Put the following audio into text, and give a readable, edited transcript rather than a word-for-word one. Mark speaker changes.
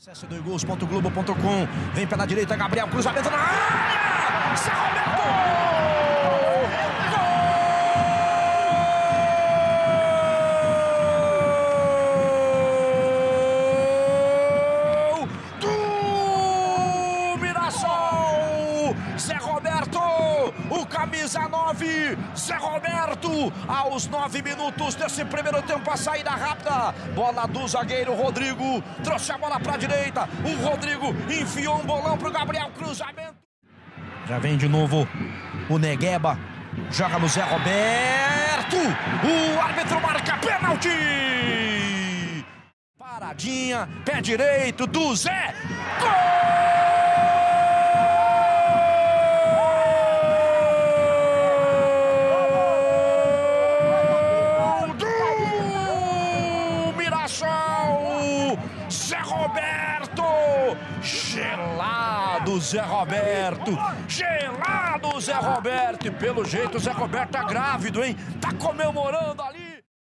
Speaker 1: CS2gols.globo.com. Vem pela direita, Gabriel, cruzamento na área! Zé Roberto! Zé Roberto, o camisa 9, Zé Roberto, aos 9 minutos desse primeiro tempo, a saída rápida, bola do zagueiro Rodrigo, trouxe a bola para a direita, o Rodrigo enfiou um bolão para o Gabriel, cruzamento. Já vem de novo o Negueba, joga no Zé Roberto, o árbitro marca pênalti. Paradinha, pé direito do Zé, gol! Zé Roberto, gelado Zé Roberto, gelado Zé Roberto, e pelo jeito o Zé Roberto tá grávido, hein? Tá comemorando ali.